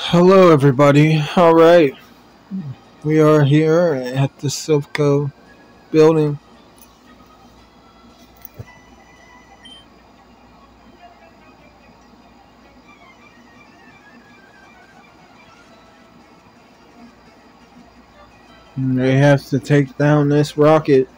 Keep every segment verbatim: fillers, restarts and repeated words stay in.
Hello, everybody. All right, we are here at the Silpco building. They have to take down this rocket.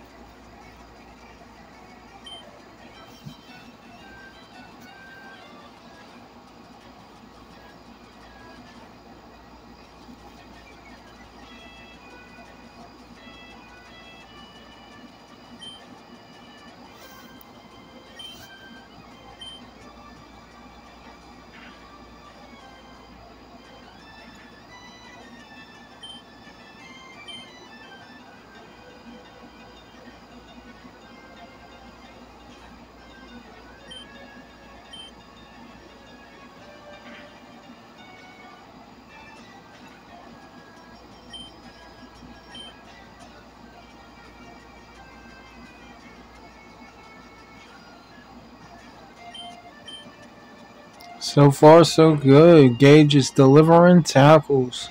So far, so good. Gage is delivering tackles.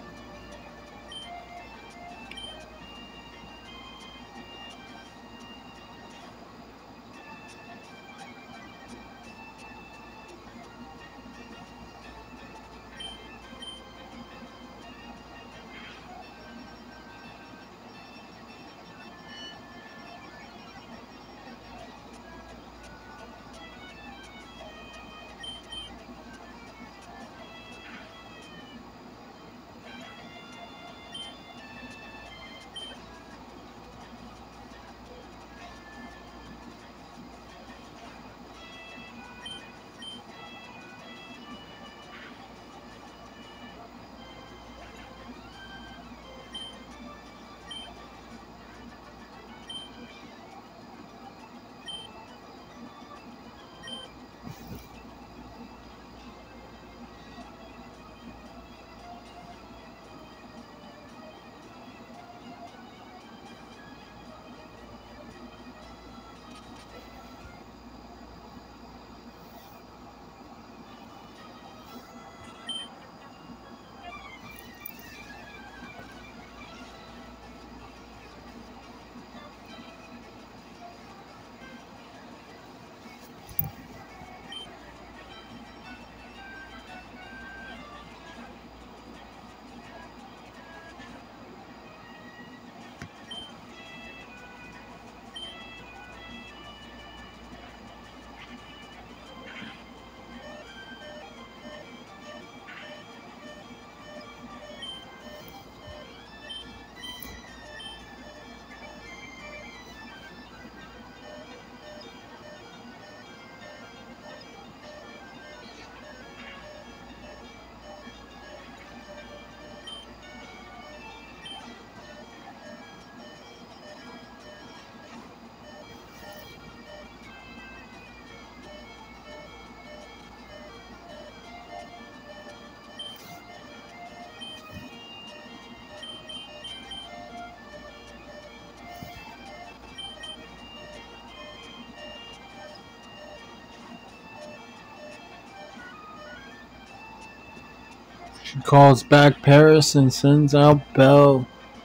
She calls back Paris and sends out Bell.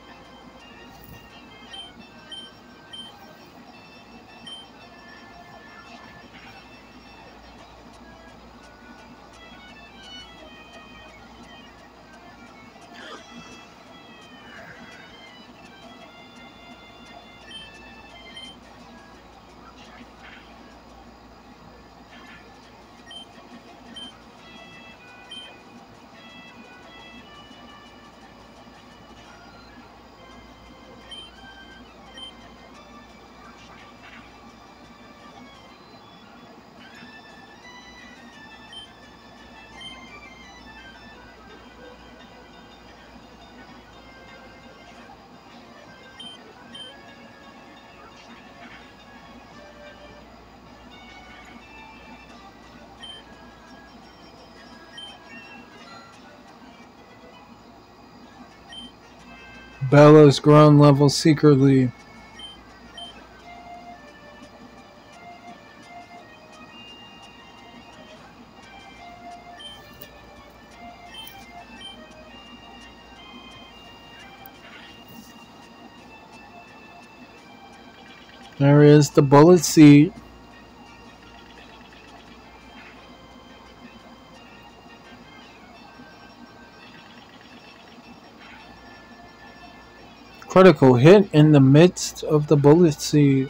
Bella's ground level secretly. There is the bullet seed. Critical hit in the midst of the bullet seed.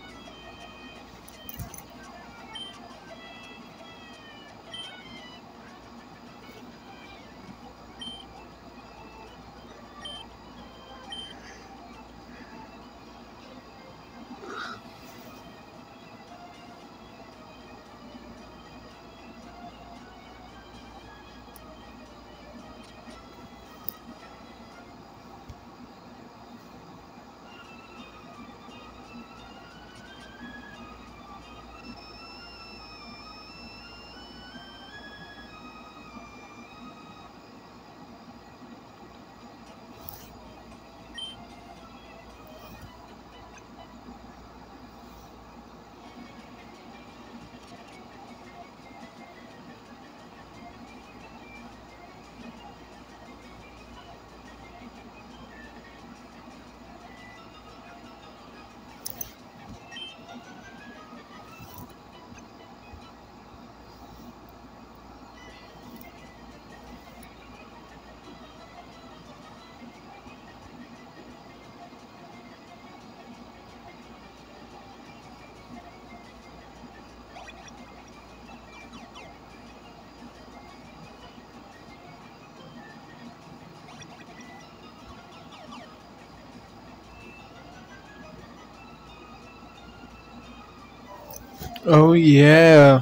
Oh yeah.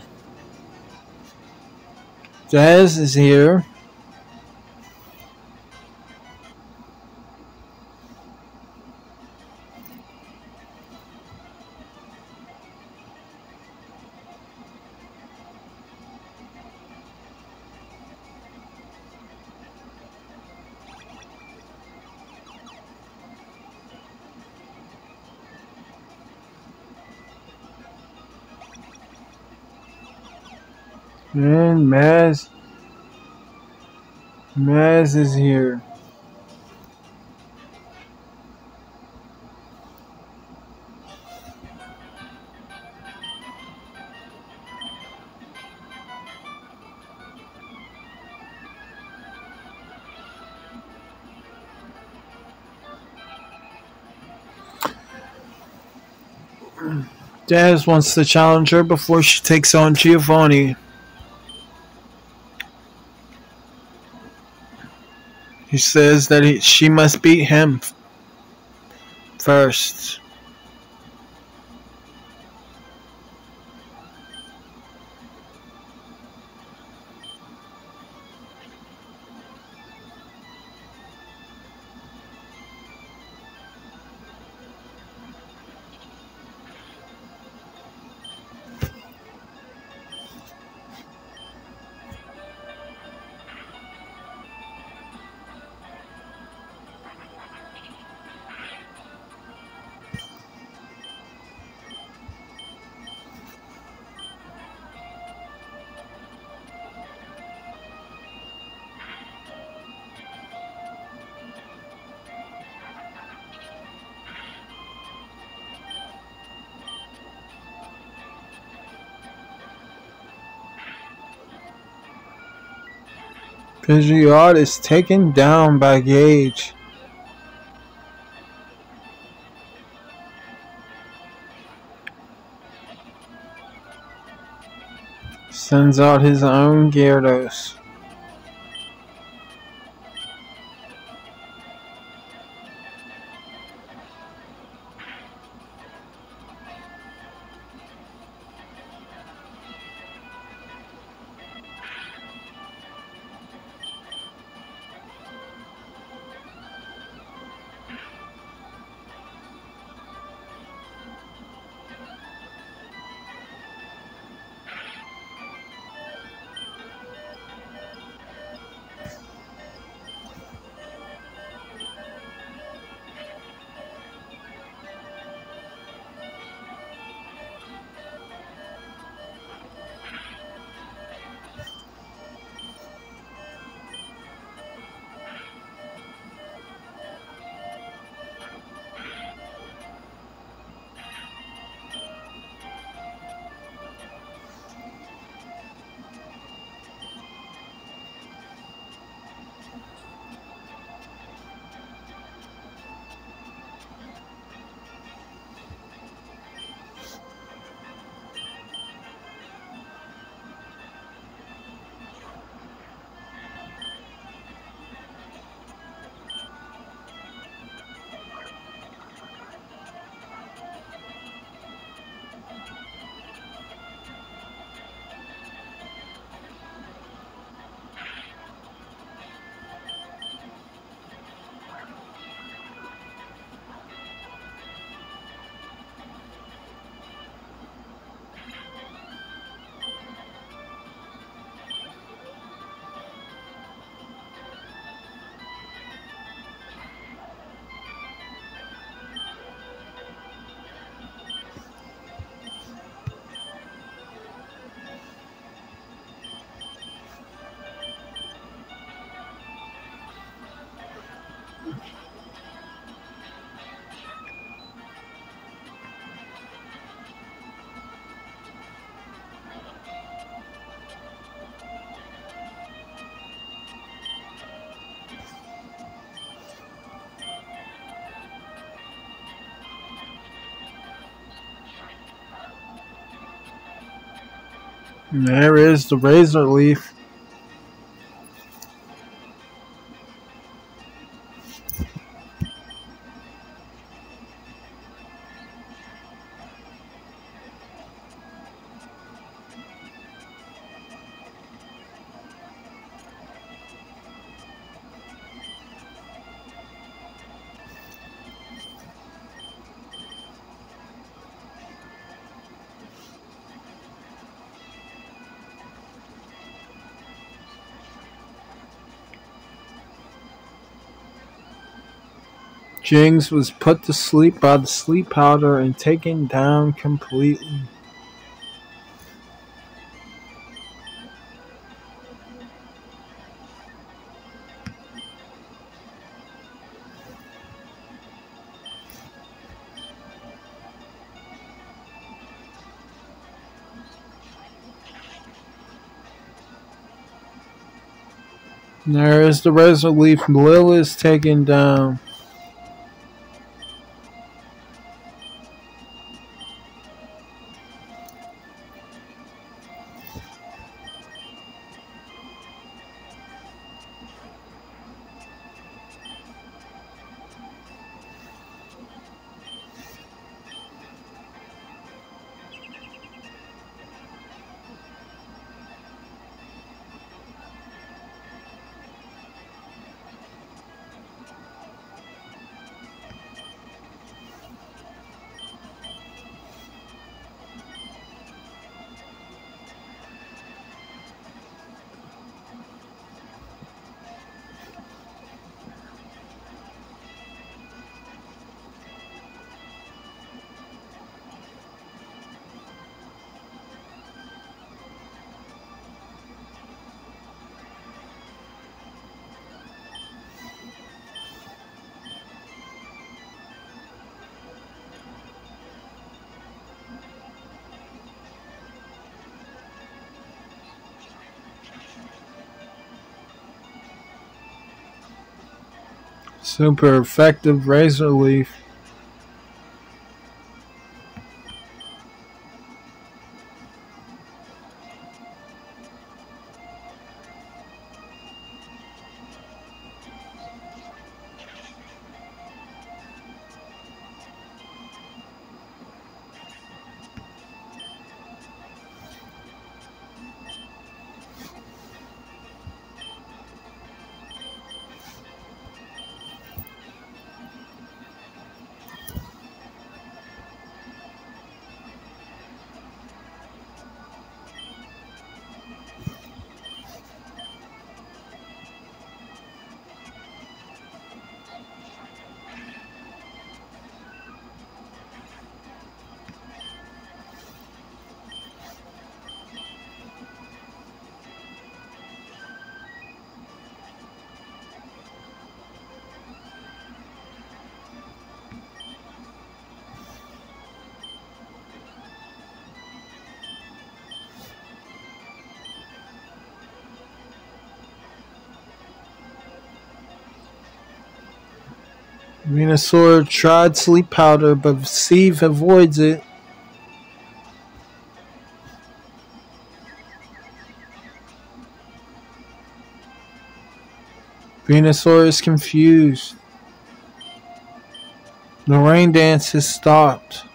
Jazz is here. And Maz Maz is here. Jazz wants to challenge her before she takes on Giovanni. He says that he, she must beat him first. Pidgeot is taken down by Gage. Sends out his own Gyarados. And there is the razor leaf. Jings was put to sleep by the sleep powder and taken down completely. And there is the razor leaf. Lil is taken down. Super effective razor leaf. Venusaur tried sleep powder, but Steve avoids it. Venusaur is confused. The rain dance has stopped.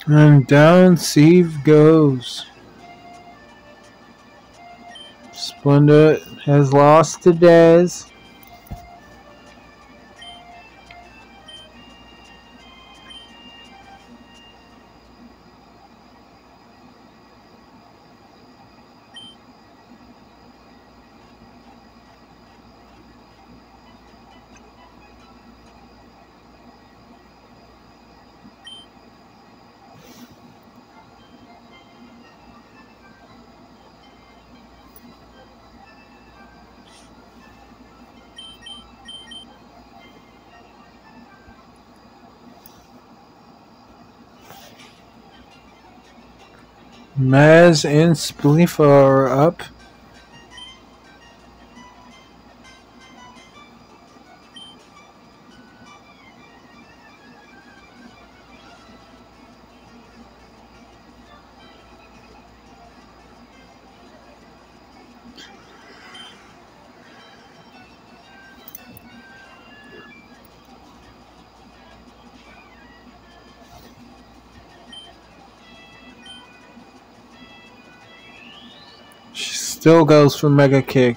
And down Steve goes. Splendid has lost to Dez. Maz and Splifa are up. She still goes for Mega Kick.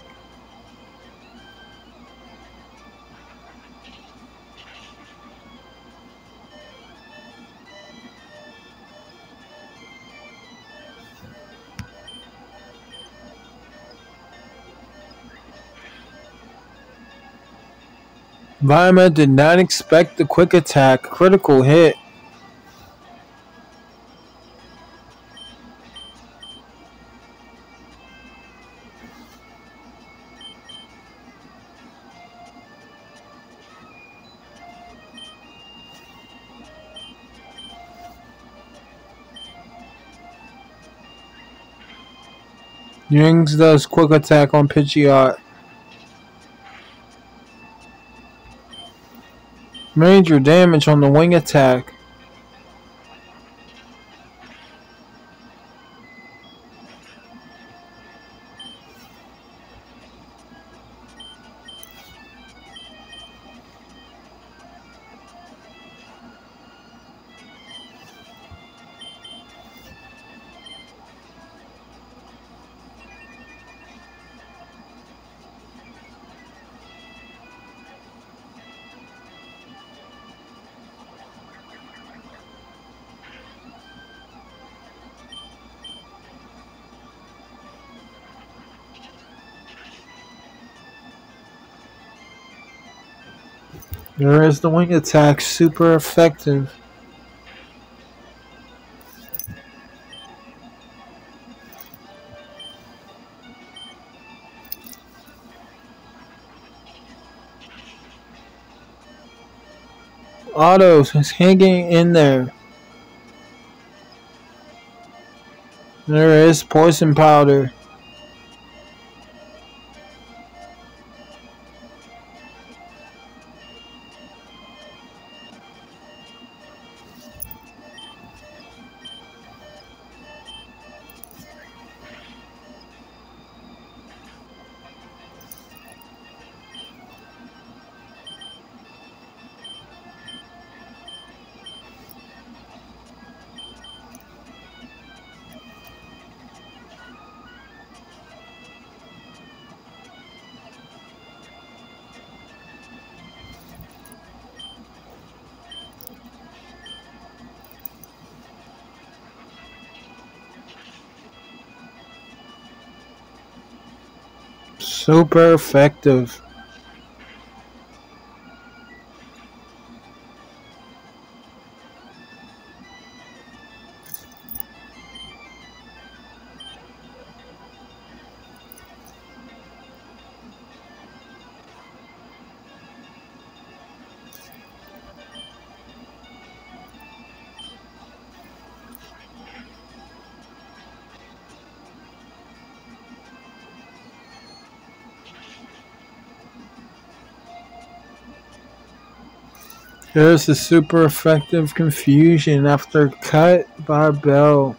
Vima did not expect the quick attack. Critical hit. Yings does quick attack on Pidgeot. Major damage on the wing attack. There is the wing attack, super effective. Otto is hanging in there. There is poison powder. Super effective. There's the super effective confusion after cut by Bell.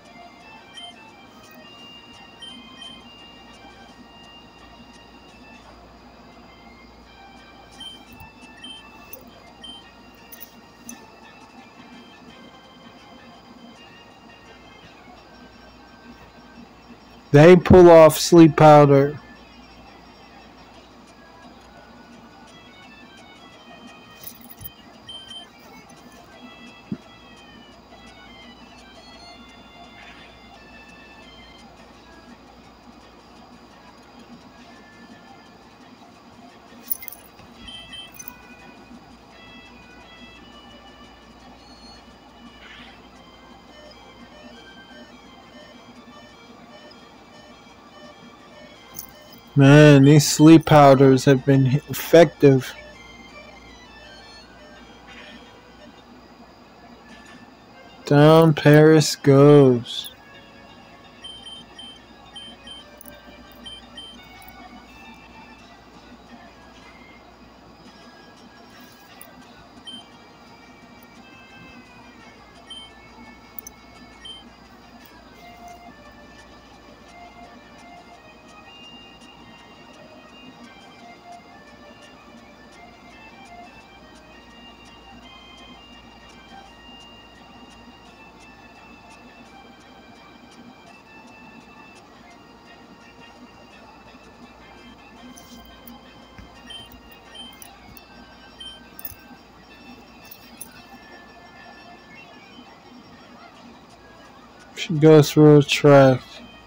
They pull off sleep powder. Man, these sleep powders have been effective. Down Paris goes. She goes through a track.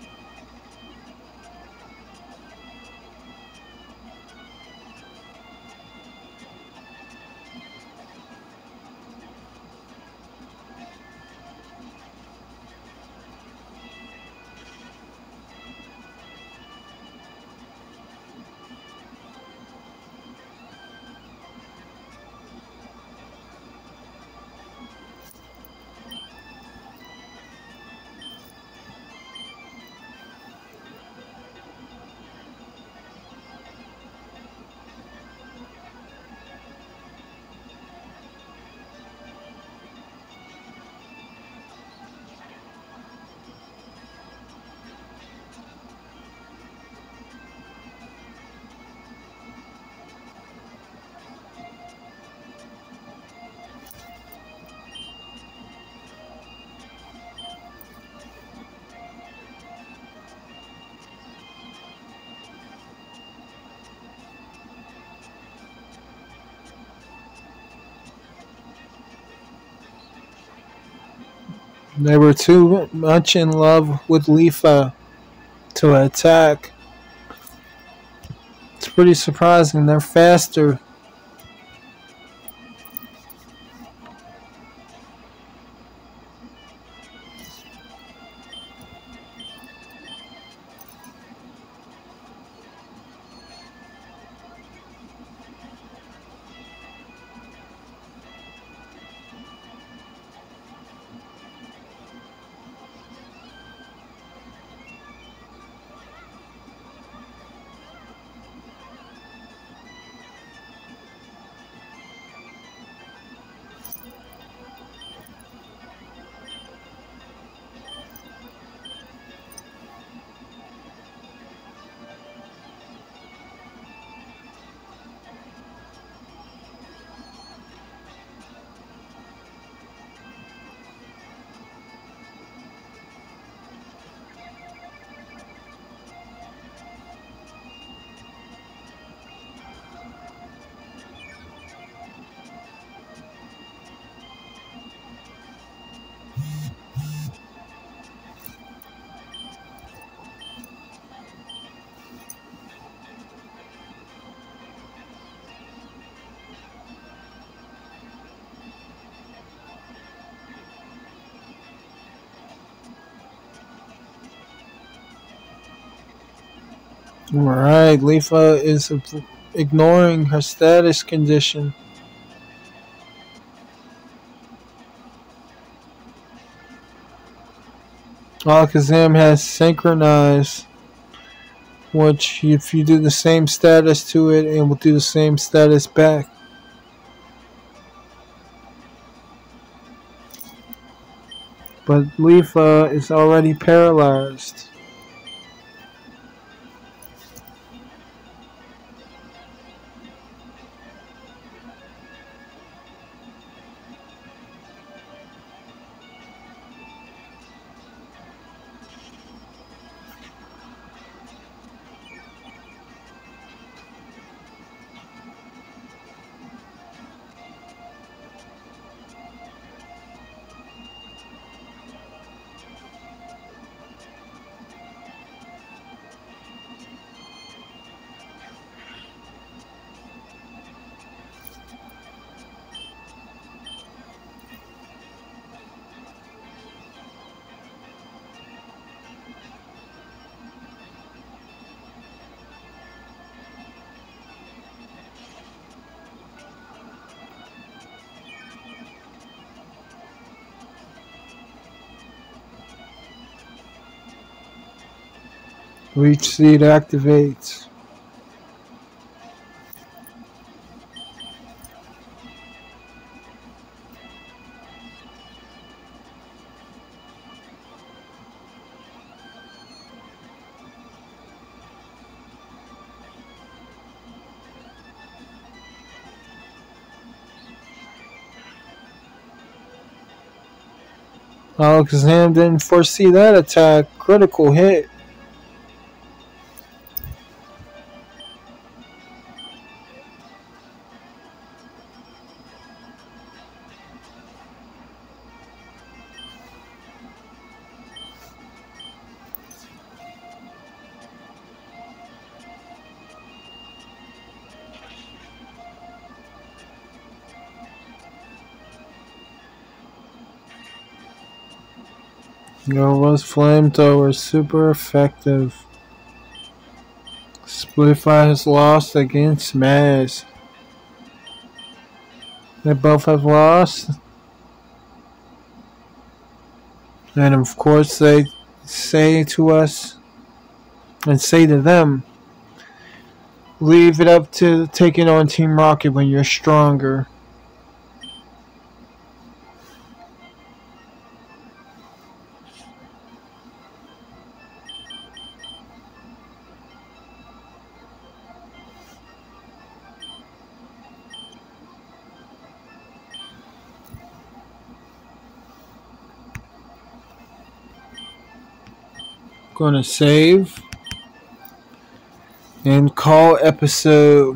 They were too much in love with Leafa to attack. It's pretty surprising. They're faster. Alright, Leafa is ignoring her status condition. Alakazam has synchronized, which if you do the same status to it, it will do the same status back. But Leafa is already paralyzed. Leech Seed activates. Alakazam didn't foresee that attack. Critical hit. Nova's flamethrower is super effective. Splitfire has lost against Maz. They both have lost. And of course they say to us and say to them, leave it up to taking on Team Rocket when you're stronger. Gonna save and call episode.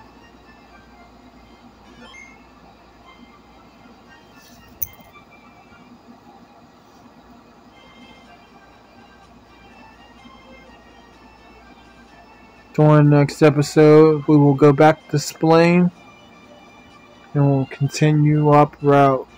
During the next episode, we will go back to Splane and we'll continue up route.